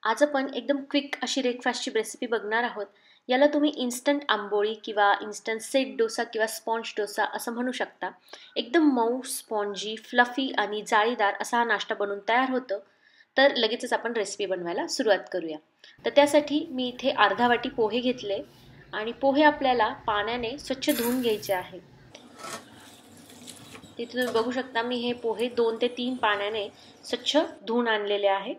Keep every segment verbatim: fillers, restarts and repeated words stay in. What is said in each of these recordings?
आज आपण एकदम क्विक अशी ब्रेकफास्टची रेसिपी बघणार आहोत. याला तुम्ही इन्स्टंट आंबोळी किंवा इन्स्टंट सेट डोसा किंवा स्पॉन्ज डोसा असं म्हणू शकता. एकदम मऊ, स्पॉन्जी, फ्लफी आणि जाळीदार असा हा नाश्ता बनवून तयार होतो. तर लगेचच आपण रेसिपी बनवायला सुरुवात करूया. तर त्यासाठी मी इथे अर्धा वाटी पोहे घेतले आणि पोहे आपल्याला पाण्याने स्वच्छ धुवून घ्यायचे आहे. तिथे तुम्ही बघू शकता मी हे पोहे दोन ते तीन पाण्याने स्वच्छ धुवून आणलेले आहे.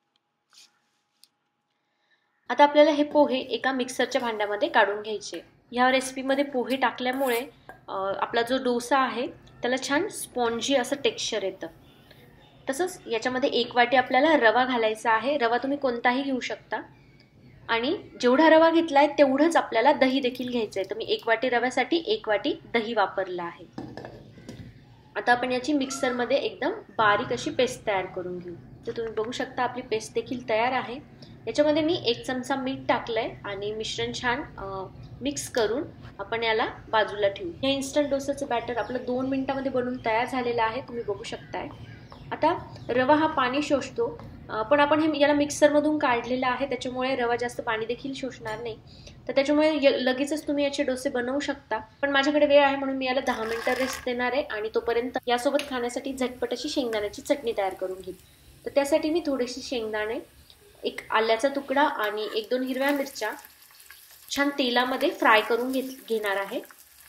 आता आपल्याला हे पोहे एका मिक्सरच्या भांड्यामध्ये काढून घ्यायचे. ह्या रेसिपीमध्ये पोहे टाकल्यामुळे आपला जो डोसा आहे त्याला छान स्पॉन्जी असं टेक्स्चर येतं. तसंच याच्यामध्ये एक वाटी आपल्याला रवा घालायचा आहे. रवा तुम्ही कोणताही घेऊ शकता आणि जेवढा रवा घेतलाय तेवढंच आपल्याला दही देखील घ्यायचं आहे. तर मी एक वाटी रव्यासाठी एक वाटी दही वापरलं आहे. आता आपण याची मिक्सरमध्ये एकदम बारीक अशी पेस्ट तयार करून घेऊ. तर तुम्ही बघू शकता आपली पेस्ट देखील तयार आहे. याच्यामध्ये मी एक चमचा मीठ टाकलंय आणि मिश्रण छान मिक्स करून आपण याला बाजूला ठेवू. हे इन्स्टंट डोसाचं बॅटर आपलं दोन मिनिटांमध्ये बनवून तयार झालेलं आहे. तुम्ही बघू शकताय. आता रवा हा पाणी शोषतो, पण आपण हे याला मिक्सरमधून काढलेलं आहे त्याच्यामुळे रवा जास्त पाणी देखील शोषणार नाही. तर त्याच्यामुळे लगेचच तुम्ही याचे डोसे बनवू शकता. पण माझ्याकडे वेळ आहे म्हणून मी याला दहा मिनिटं रेस्ट देणार आहे आणि तोपर्यंत यासोबत खाण्यासाठी झटपट अशी शेंगदाण्याची चटणी तयार करून घेईन. तर त्यासाठी मी थोडीशी शेंगदाणे, एक आल्याचा तुकडा आणि एक दोन हिरव्या मिरच्या छान तेलामध्ये फ्राय करून घेत घेणार आहे.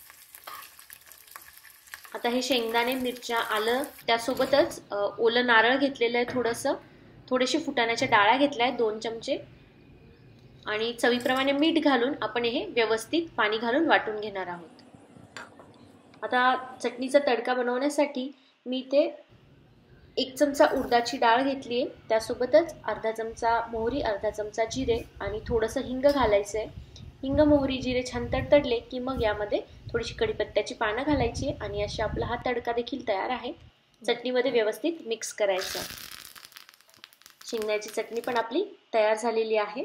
आता हे शेंगदाणे, मिरच्या, आलं त्यासोबतच ओलं नारळ घेतलेलं आहे, थोडंसं थोडेसे फुटाण्याच्या डाळ्या घेतल्या आहेत दोन चमचे आणि चवीप्रमाणे मीठ घालून आपण हे व्यवस्थित पाणी घालून वाटून घेणार आहोत. आता चटणीचा तडका बनवण्यासाठी मी इथे एक चमचा उडदाची डाळ घेतली आहे. त्यासोबतच अर्धा चमचा मोहरी, अर्धा चमचा जिरे आणि थोडंसं हिंग घालायचं आहे. हिंग, मोहरी, जिरे छान तडतडले की मग यामध्ये थोडीशी कढीपत्त्याची पानं घालायची आणि अशी आपला हा तडका देखील तयार आहे. चटणीमध्ये व्यवस्थित मिक्स करायचं. शेंगदाण्याची चटणी पण आपली तयार झालेली आहे.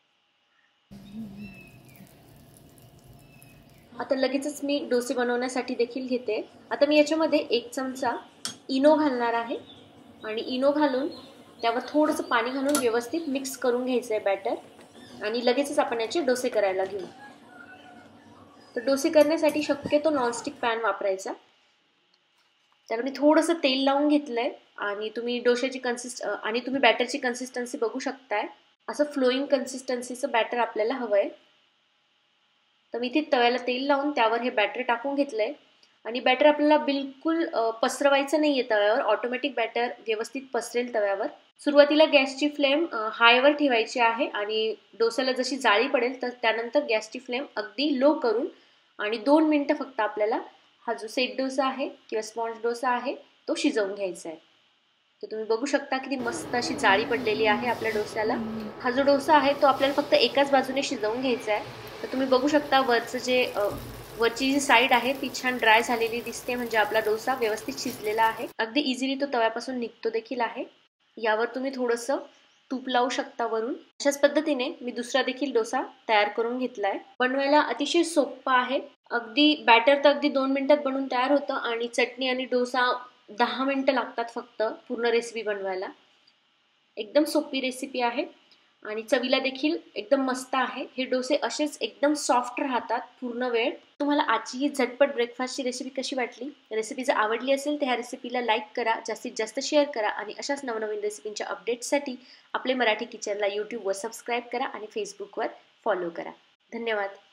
आता लगेचच मी डोसे बनवण्यासाठी देखील घेते. आता मी याच्यामध्ये एक चमचा इनो घालणार आहे आणि इनो घालून त्यावर थोडंसं पाणी घालून व्यवस्थित मिक्स करून घ्यायचं आहे बॅटर आणि लगेचच आपण याचे डोसे करायला घेऊ. तर डोसे करण्यासाठी शक्यतो नॉनस्टिक पॅन वापरायचा. त्याला मी थोडंसं तेल लावून घेतलंय आणि तुम्ही डोशाची कन्सिस्ट आणि तुम्ही बॅटरची कन्सिस्टन्सी बघू शकताय. असं फ्लोईंग कन्सिस्टन्सीचं बॅटर आपल्याला हवं आहे. तर मी इथे तव्याला तेल लावून त्यावर हे बॅटर टाकून घेतलंय आणि बॅटर आपल्याला बिलकुल पसरवायचं नाही आहे तव्यावर. ऑटोमॅटिक बॅटर व्यवस्थित पसरेल तव्यावर. सुरुवातीला गॅसची फ्लेम हायवर ठेवायची आहे आणि डोस्याला जशी जाळी पडेल तर त्यानंतर गॅसची फ्लेम अगदी लो करून आणि दोन मिनिटं फक्त आपल्याला हा जो सेट डोसा आहे किंवा स्पॉन्ज डोसा आहे तो शिजवून घ्यायचा आहे. तर तुम्ही बघू शकता किती मस्त अशी जाळी पडलेली आहे आपल्या डोस्याला. हा जो डोसा आहे तो आपल्याला फक्त एकाच बाजूने शिजवून घ्यायचा आहे. तर तुम्ही बघू शकता वरचं जे वरची जी साईड आहे ती छान ड्राय झालेली दिसते, म्हणजे आपला डोसा व्यवस्थित शिजलेला आहे. अगदी इझिली तो तव्यापासून निघतो देखील आहे. यावर तुम्ही थोडंसं तूप लावू शकता वरून. अशाच पद्धतीने मी दुसरा देखील डोसा तयार करून घेतलाय. बनवायला अतिशय सोपं आहे. अगदी बॅटर तर अगदी दोन मिनिटात बनवून तयार होतं आणि चटणी आणि डोसा दहा मिनिटं लागतात फक्त पूर्ण रेसिपी बनवायला. एकदम सोपी रेसिपी आहे आणि चवीला देखील एकदम मस्त आहे. हे डोसे असेच एकदम सॉफ्ट राहतात पूर्ण वेळ. तुम्हाला आजची ही झटपट ब्रेकफास्टची रेसिपी कशी वाटली? रेसिपी जर आवडली असेल तर ह्या रेसिपीला लाईक करा, जास्तीत जास्त शेअर करा आणि अशाच नवनवीन रेसिपींच्या अपडेट्ससाठी आपले मराठी किचनला यूट्यूबवर सबस्क्राईब करा आणि फेसबुकवर फॉलो करा. धन्यवाद.